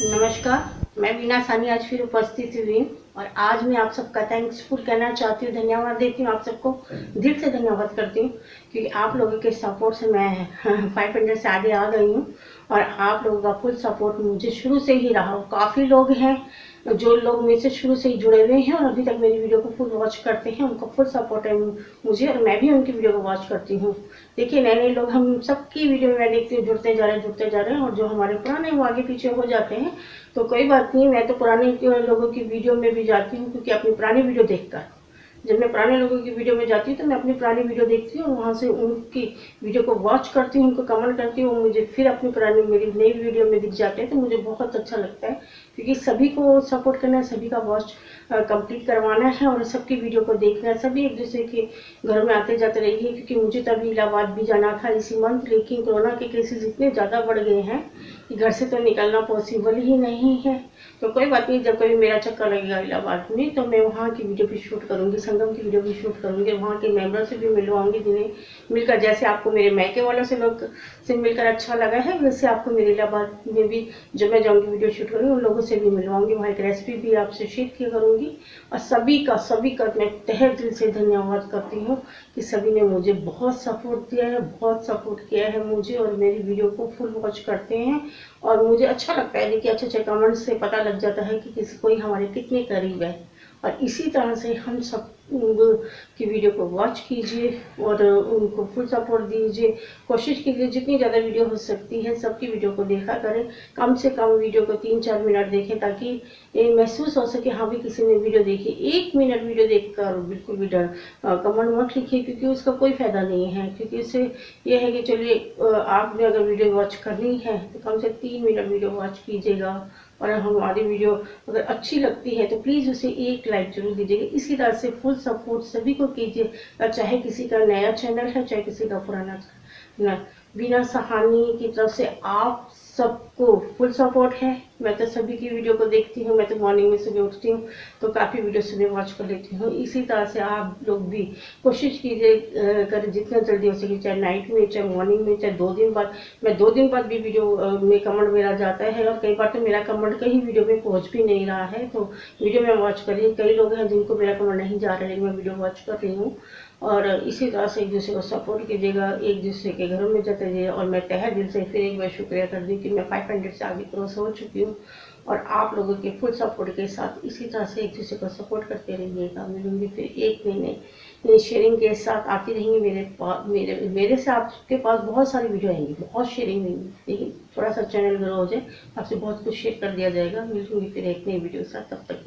नमस्कार, मैं वीना सानी आज फिर उपस्थित हुई हूँ और आज मैं आप सबका थैंक्सफुल कहना चाहती हूँ, धन्यवाद देती हूँ। आप सबको दिल से धन्यवाद करती हूँ क्योंकि आप लोगों के सपोर्ट से मैं 500 से आगे आ गई हूँ और आप लोगों का फुल सपोर्ट मुझे शुरू से ही रहा। काफ़ी लोग हैं जो लोग मेरे से शुरू से ही जुड़े हुए हैं और अभी तक मेरी वीडियो को फुल वॉच करते हैं, उनका फुल सपोर्ट है मुझे और मैं भी उनकी वीडियो को वॉच करती हूँ। देखिए, नए नए लोग हम सबकी वीडियो में मैं देखती हूँ जुड़ते जा रहे हैं और जो हमारे पुराने वो आगे पीछे हो जाते हैं, तो कोई बात नहीं। मैं तो पुराने लोगों की वीडियो में भी जाती हूँ क्योंकि अपनी पुरानी वीडियो देखकर, जब मैं पुराने लोगों की वीडियो में जाती हूँ तो मैं अपनी पुरानी वीडियो देखती हूँ और वहाँ से उनकी वीडियो को वॉच करती हूँ, उनको कमेंट करती हूँ, मुझे फिर अपनी पुरानी मेरी नई वीडियो में दिख जाते हैं तो मुझे बहुत अच्छा लगता है क्योंकि सभी को सपोर्ट करना है, सभी का वॉच कंप्लीट करवाना है और सबकी वीडियो को देखना है। सभी एक दूसरे के घर में आते जाते रहिए क्योंकि मुझे तभी इलाहाबाद भी जाना था इसी मंथ, लेकिन कोरोना के केसेस इतने ज़्यादा बढ़ गए हैं कि घर से तो निकलना पॉसिबल ही नहीं है। तो कोई बात नहीं, जब कभी मेरा चक्कर लगेगा इलाहाबाद में तो मैं वहाँ की वीडियो भी शूट करूँगी, संगम की वीडियो भी शूट करूँगी, वहाँ के मेंबर से भी मिलवाऊंगी जिन्हें मिलकर, जैसे आपको मेरे मैके वालों से लोग से मिलकर अच्छा लगा है वैसे आपको मेरे इलाहाबाद में भी जो मैं जाऊँगी वीडियो शूट करूँगी उन लोगों से भी मिलवाऊंगी, वहाँ एक रेसिपी भी आपसे शेयर किया करूँगी। और सभी का मैं तहे दिल से धन्यवाद करती हूँ कि सभी ने मुझे बहुत सपोर्ट दिया है, बहुत सपोर्ट किया है मुझे और मेरी वीडियो को फुल वॉच करते हैं और मुझे अच्छा लगता है। देखिए, अच्छे अच्छे कमेंट से पता लग जाता है कि किसी कोई हमारे कितने करीब है और इसी तरह से हम सब की वीडियो को वॉच कीजिए और उनको फुल सपोर्ट दीजिए। कोशिश कीजिए जितनी ज़्यादा वीडियो हो सकती है सबकी वीडियो को देखा करें, कम से कम वीडियो को 3-4 मिनट देखें ताकि ये महसूस हो सके हाँ भी किसी ने वीडियो देखी। 1 मिनट वीडियो देखकर बिल्कुल भी कमेंट मत लिखिए क्योंकि उसका कोई फ़ायदा नहीं है, क्योंकि इससे ये है कि चलिए आपने अगर वीडियो वॉच करनी है तो कम से 3 मिनट वीडियो वॉच कीजिएगा और हमारी वीडियो अगर अच्छी लगती है तो प्लीज़ उसे एक लाइक जरूर दीजिएगा। इसी तरह से फुल सपोर्ट सभी को कीजिए, चाहे किसी का नया चैनल है चाहे किसी का पुराना चैनल। वीना साहनी की तरफ से आप सबको फुल सपोर्ट है। मैं तो सभी की वीडियो को देखती हूँ, मैं तो मॉर्निंग में सुबह उठती हूँ तो काफ़ी वीडियो सुबह वॉच कर लेती हूँ। इसी तरह से आप लोग भी कोशिश कीजिए करें जितना जल्दी हो सके, चाहे नाइट में चाहे मॉर्निंग में चाहे 2 दिन बाद। मैं 2 दिन बाद भी वीडियो में कमेंट मेरा जाता है और कई बार तो मेरा कमेंट कहीं वीडियो में पहुँच भी नहीं रहा है तो वीडियो में वॉच करिए। कई लोग हैं जिनको मेरा कमेंट नहीं जा रहा है लेकिन मैं वीडियो वॉच कर रही हूँ और इसी तरह से एक दूसरे को सपोर्ट कीजिएगा, एक दूसरे के घरों में जाते रहिए। और मैं तहे दिल से फिर एक बार शुक्रिया कर दी कि मैं 500 से आगे क्रॉस हो चुकी हूँ और आप लोगों के फुल सपोर्ट के साथ इसी तरह से एक दूसरे को सपोर्ट करते रहिएगा। मिलूंगी फिर एक महीने शेयरिंग के साथ आती रहेंगी मेरे से आपके पास बहुत सारी वीडियो आएंगी, बहुत शेयरिंग होंगी, लेकिन थोड़ा सा चैनल ग्रो हो जाए आपसे बहुत कुछ शेयर कर दिया जाएगा। मिलूंगी फिर एक नई वीडियो के साथ, तब तक